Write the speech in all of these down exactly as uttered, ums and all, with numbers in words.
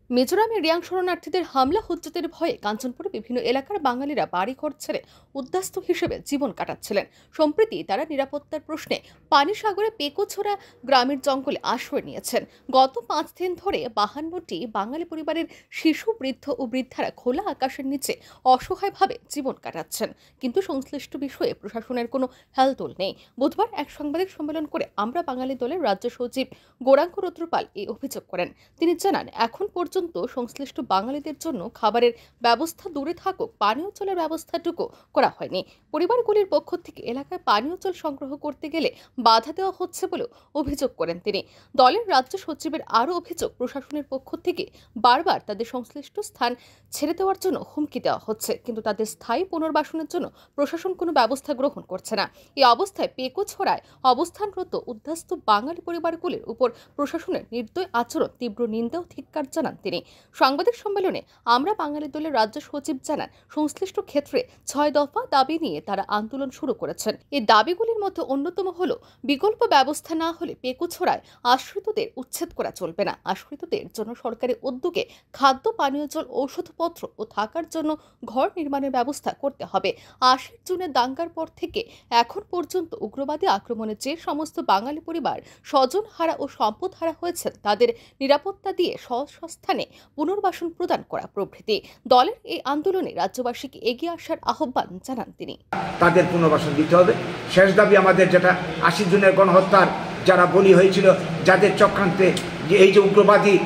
মিজোরামে রিয়াং শরণার্থীদের হামলা হুজ্জতের ভয়ে কাঞ্চনপুরে বিভিন্ন এলাকার বাঙালিরা বাড়িঘর ছেড়ে উদ্বাস্তু হিসেবে জীবন কাটাচ্ছিলেন। সম্প্রতি তারা নিরাপত্তার প্রশ্নে পানিসাগরে পেকোছড়া গ্রামের জঙ্গলে আশ্রয় নিয়েছেন। গত পাঁচ দিন ধরে বাহান্নটি বাঙালি পরিবারের শিশু, বৃদ্ধ ও বৃদ্ধারা খোলা আকাশের নিচে অসহায়ভাবে জীবন কাটাচ্ছেন, কিন্তু সংশ্লিষ্ট বিষয়ে প্রশাসনের কোনো হেলদোল নেই। বুধবার এক সাংবাদিক সম্মেলন করে আমরা বাঙালি দলের রাজ্য সচিব গৌরাঙ্গ রুদ্রপাল এই অভিযোগ করেন। তিনি জানান, এখন পর্যন্ত সংশ্লিষ্ট বাঙালিদের জন্য খাবারের ব্যবস্থা দূরে থাকুক, পানীয় জলের ব্যবস্থাটুকু করা হয়নি। পরিবারগুলির পক্ষ থেকে এলাকায় পানীয় জল সংগ্রহ করতে গেলে বাধা দেওয়া হচ্ছে বলেও অভিযোগ করেন তিনি। দলের রাজ্য সচিবের আরও অভিযোগ, প্রশাসনের পক্ষ থেকে বারবার তাদের সংশ্লিষ্ট স্থান ছেড়ে দেওয়ার জন্য হুমকি দেওয়া হচ্ছে, কিন্তু তাদের স্থায়ী পুনর্বাসনের জন্য প্রশাসন কোনো ব্যবস্থা গ্রহণ করছে না। এই অবস্থায় পেকোছড়ায় অবস্থানরত উদ্বাস্তু বাঙালি পরিবারগুলির উপর প্রশাসনের নির্দয় আচরণ তীব্র নিন্দা ও ধিক্কার জানান তিনি। সাংবাদিক সম্মেলনে আমরা বাঙালি দলের রাজ্য সচিব জানান, সংশ্লিষ্ট ক্ষেত্রে ছয় দফা দাবি নিয়ে তারা আন্দোলন শুরু করেছেন। এই দাবিগুলির মধ্যে অন্যতম হল, বিকল্প ব্যবস্থা না হলে পেকোছড়ায় আশ্রিতদের উচ্ছেদ করা চলবে না। আশ্রিতদের জন্য সরকারি উদ্যোগে খাদ্য, পানীয় জল, ঔষধপত্র ও থাকার জন্য ঘর নির্মাণের ব্যবস্থা করতে হবে। আশির জুনের দাঙ্গার পর থেকে এখন পর্যন্ত উগ্রবাদী আক্রমণে যে সমস্ত বাঙালি পরিবার স্বজন হারা ও সম্পদ হারা হয়েছেন, তাদের নিরাপত্তা দিয়ে স্বস্থানে পুনর্বাসন প্রদান করা প্রভৃতি। দলের এই আন্দোলনে রাজ্যবাসীকে এগিয়ে আসার আহ্বান জানান তিনি। তাদের পুনর্বাসন দিতে হবে। শেষ দাবি আমাদের, যেটা আশি জনের গণহত্যার যারা বলি হয়েছিল, যাদের চক্রান্তে যে এই যে উগ্রবাদী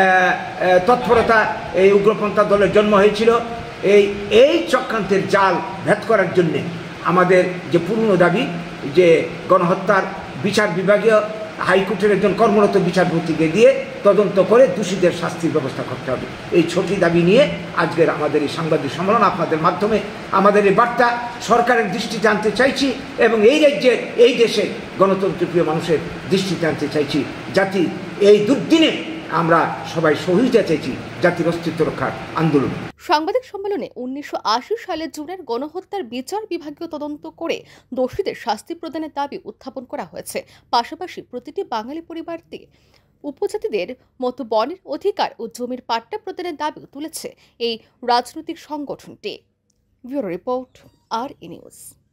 তৎপরতা, এই উগ্রপন্থা দলের জন্ম হয়েছিল, এই এই চক্রান্তের জাল ভেদ করার জন্যে আমাদের যে পুরনো দাবি, যে গণহত্যার বিচার বিভাগীয় হাইকোর্টের একজন কর্মরত বিচারপতিকে দিয়ে তদন্ত করে দোষীদের শাস্তির ব্যবস্থা করতে হবে। এই ছোটি দাবি নিয়ে আজকের আমাদের এই সাংবাদিক সম্মেলন। আপনাদের মাধ্যমে আমাদের এই বার্তা সরকারের দৃষ্টিতে আনতে চাইছি এবং এই রাজ্যের, এই দেশের গণতন্ত্রপ্রিয় মানুষের দৃষ্টিতে আনতে চাইছি, জাতি এই দুর্দিনে আমরা সবাই সহযোগিতা চাইছি জাতির অস্তিত্ব রক্ষার আন্দোলন। সাংবাদিক সম্মেলনে উনিশশো আশি সালের জুনের গণহত্যার বিচার বিভাগীয় তদন্ত করে দোষীদের শাস্তি প্রদানের দাবি উত্থাপন করা হয়েছে। পাশাপাশি প্রতিটি বাঙালি পরিবারকে উপজাতিদের মতো বনের অধিকার ও জমির পাট্টা প্রদানের দাবি তুলেছে এই রাজনৈতিক সংগঠনটি। ব্যুরো রিপোর্ট, আর ই নিউজ।